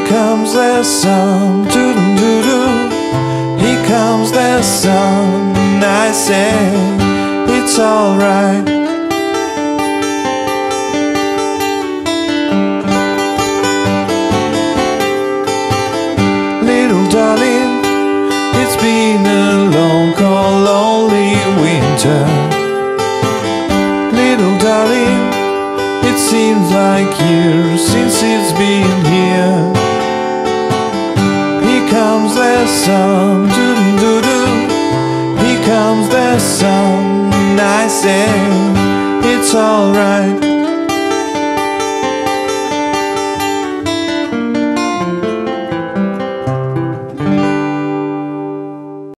comes the sun, doo-doo-doo-doo. Here comes the sun, and I say it's alright. Little darling, it's been a long, cold, lonely winter. Little darling, it seems like years since it's been here. Here comes the sun, doo-doo-doo-doo. Here comes the sun, and I say it's alright.